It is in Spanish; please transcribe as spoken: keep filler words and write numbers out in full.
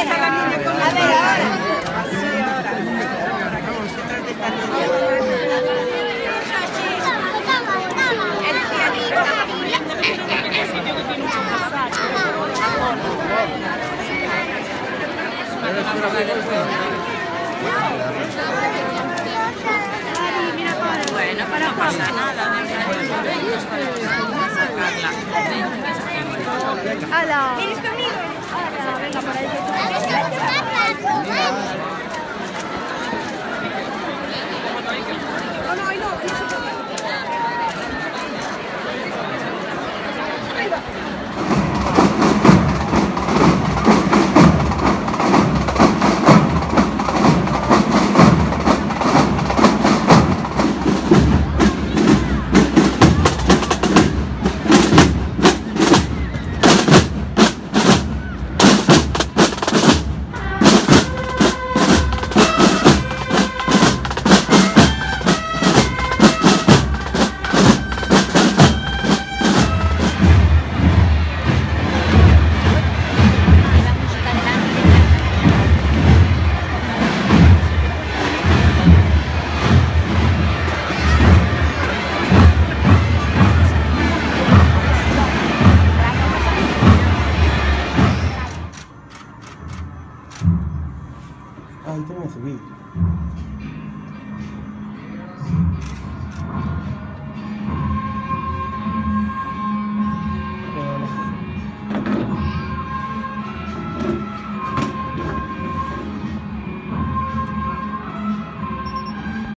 Bueno, pero no pasa nada. ¡Hala! ¿Vienes conmigo? ¡Hala! Venga, por ahí. No, no, ahí no. Ahí va. Ahí te voy a subir.